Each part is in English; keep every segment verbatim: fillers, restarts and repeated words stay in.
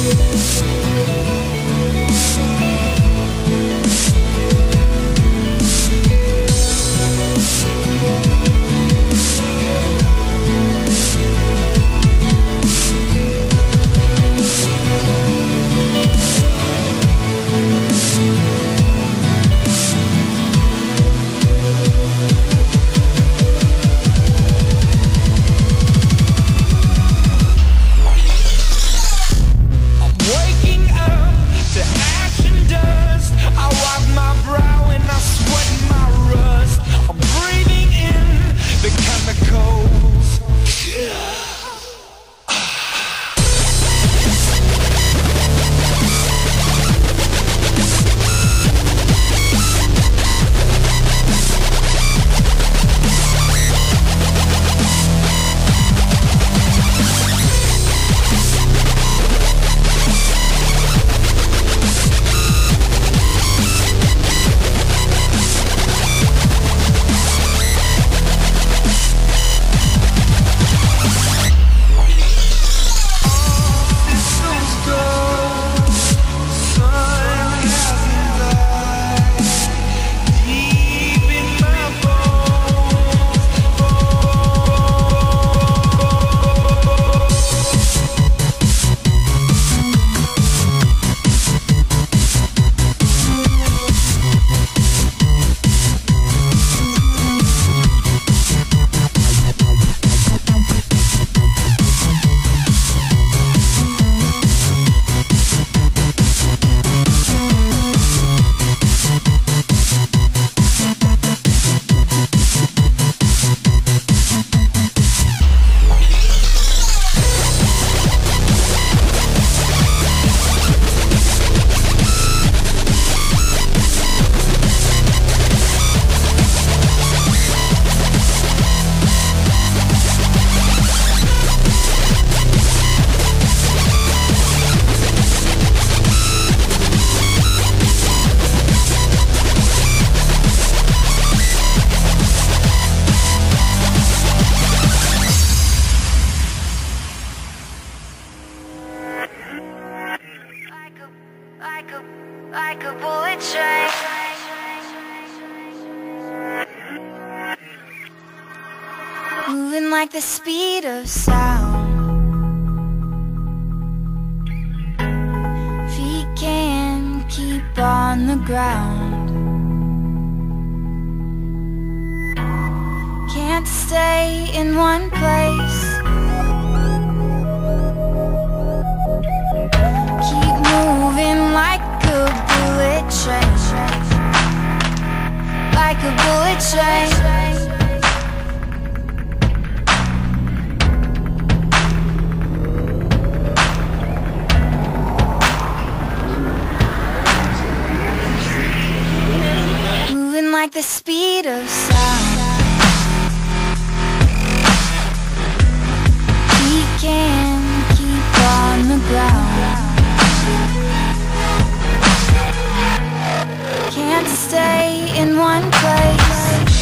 like a bullet train. Moving like the speed of sound. Feet can't keep on the ground. Can't stay in one place. Keep moving like a bullet train. Like a bullet train. Moving like the speed of sound. We can't keep on the ground. Can't stay in one place.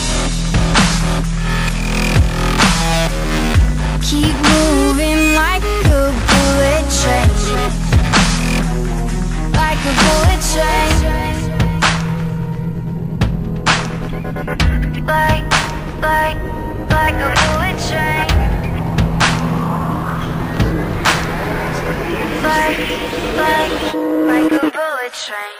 Keep moving like a bullet train. Like a bullet train. Like, like, like a bullet train. Like, like, like a bullet train.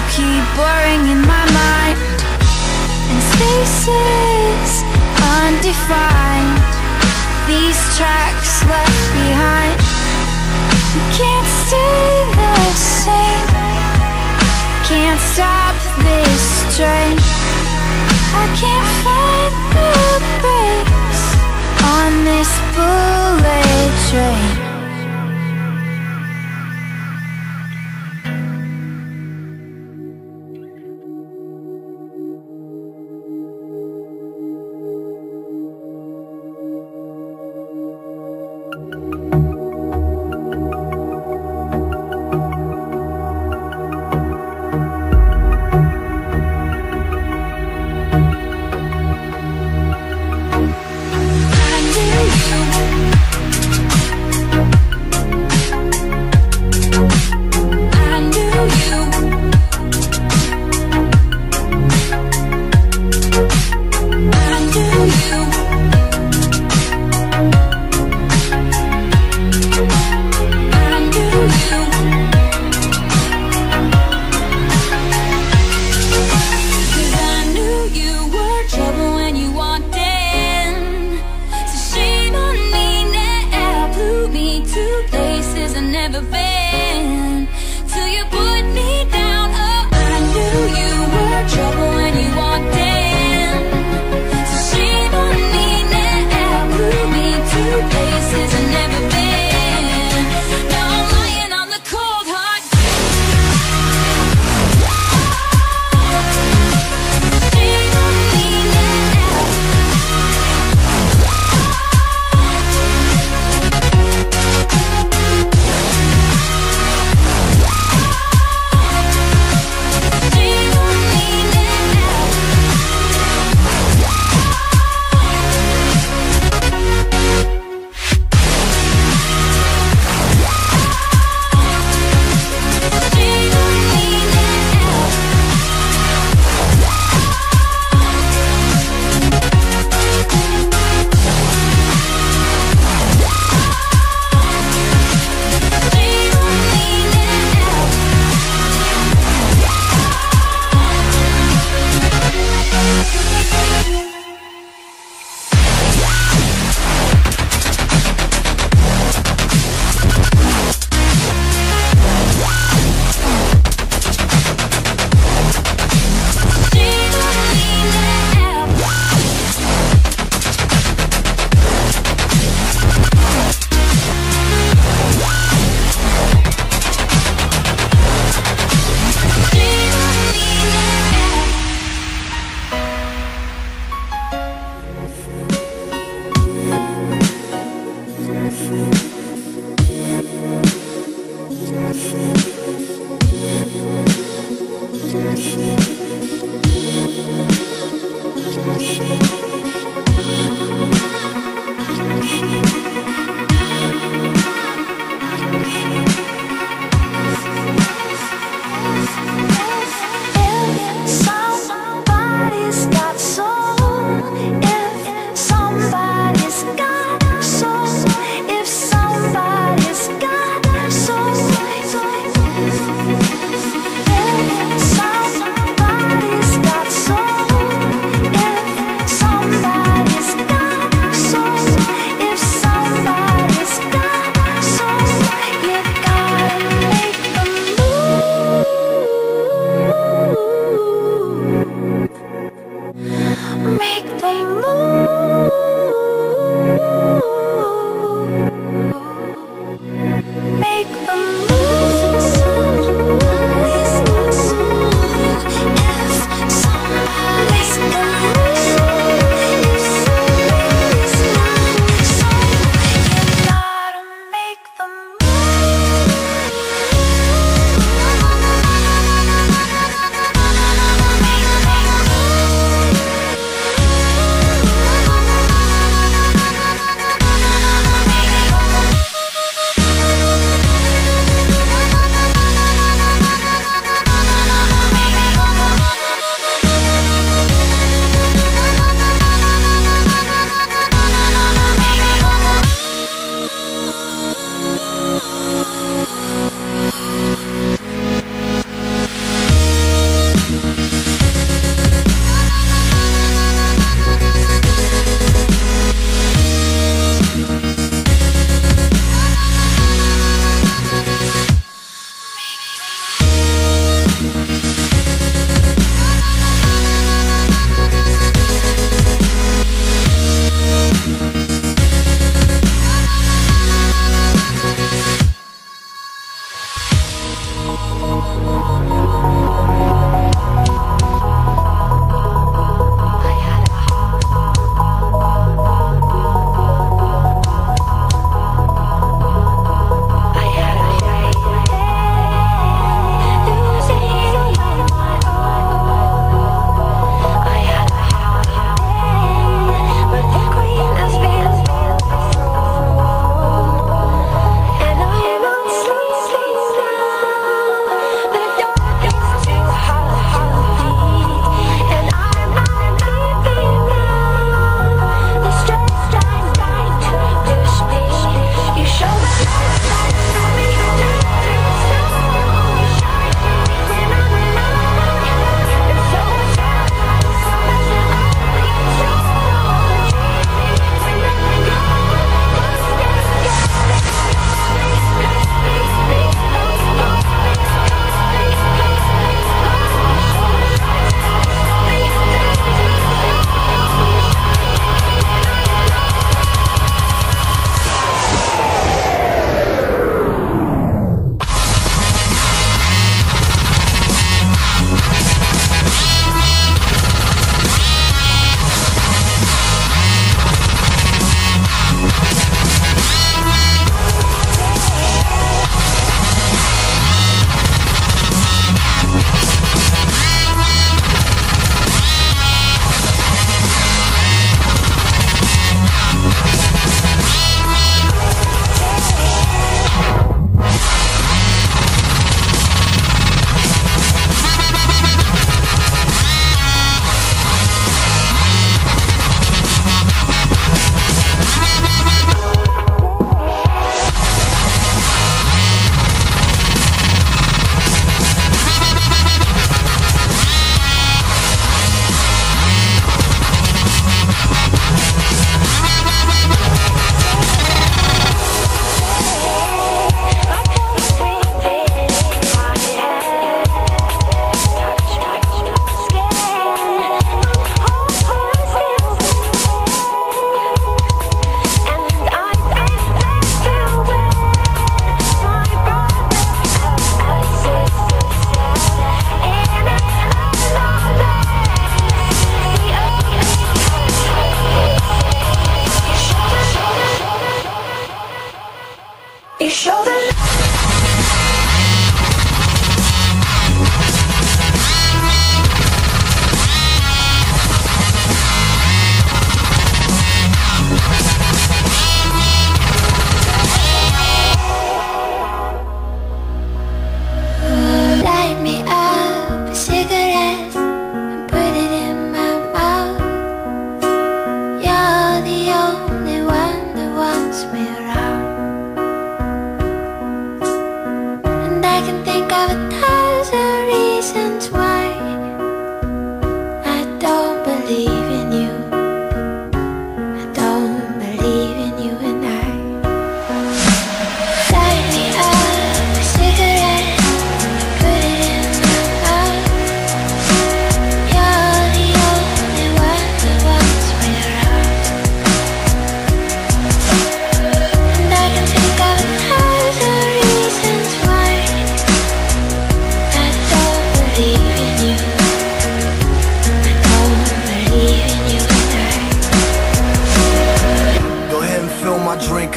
keep blurring in my mind, and spaces undefined, these tracks left behind. We can't stay the same, can't stop this train. I can't find the brakes on this bullet train.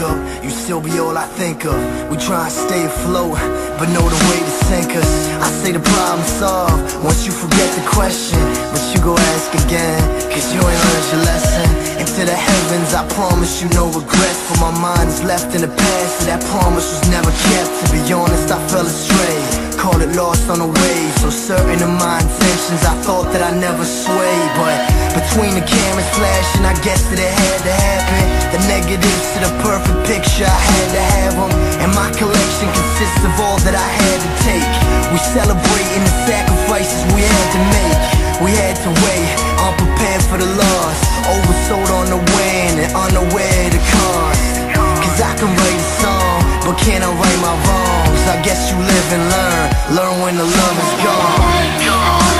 wake up, you still be all I think of. We try and stay afloat, but know the way to sink us. I say the problem solved once you forget the question, but you go ask again, cause you ain't learned your lesson. Into the heavens, I promise you no regrets, for my mind is left in the past, so that promise was never kept. To be honest, I fell astray, call it lost on the way. So certain of my intentions, I thought that I never swayed. But between the cameras flashing, I guess that it had to happen. The negatives to the perfect picture, I had to have them. And my collection consists of all that I had to take. We celebrating the sacrifices we had to make. We had to wait, unprepared for the loss, oversold on the win and unaware of the cost. Cause I can write a song, but can I right my wrongs? I guess you live and learn, learn when the love is gone.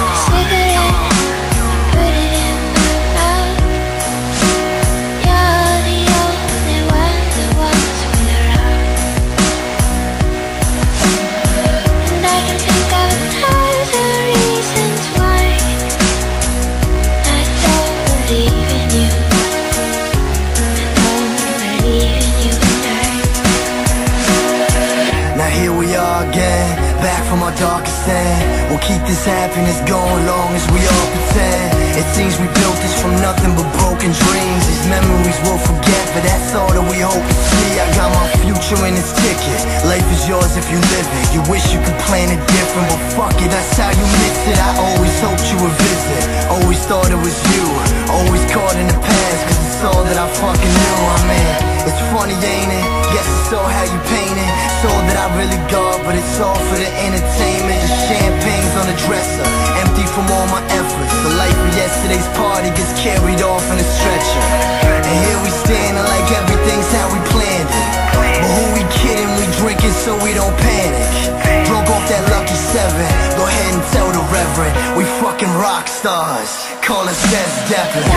Again, back from our darkest end. We'll keep this happiness going long as we all pretend. It seems we built this from nothing but broken dreams. These memories we'll forget, but that's all that we hope to see. I got my future in this ticket. Life is yours if you live it. You wish you could plan it different, but fuck it, that's how you miss it. I always hoped you would visit, always thought it was you. Always caught in the past, cause it's all that I fucking knew. I mean, it's funny, ain't it? Guess it's all how you paint it. It's all that I really got, but it's all for the entertainment. The champagne's on the dresser, empty from all my efforts. The life of yesterday's party gets carried off in a stretcher. And here we standing like everything's how we planned it. But who we kidding, we drinking so we don't panic. Drunk off that lucky seven, go ahead and tell the reverend, we fucking rock stars, call us Led Zeppelin.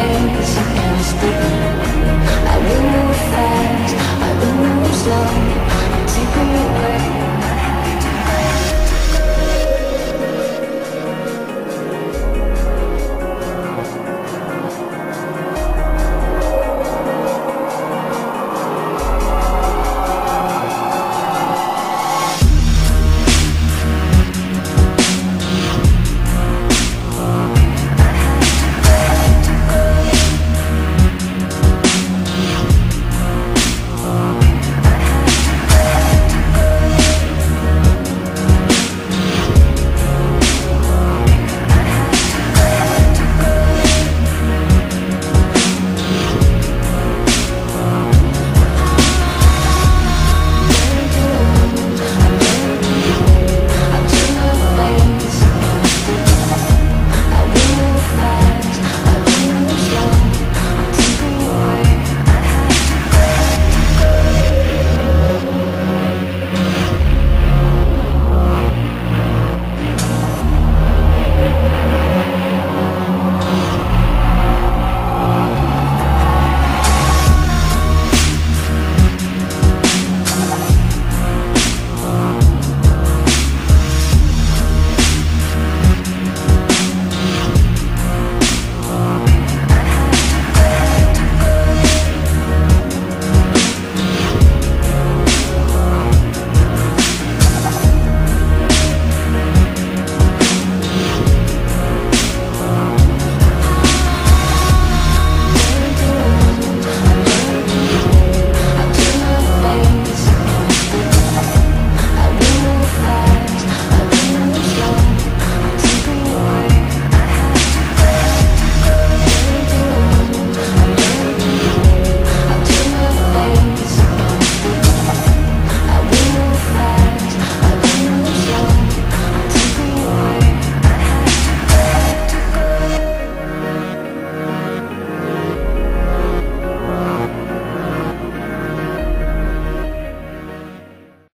I will move fast, I will move slow.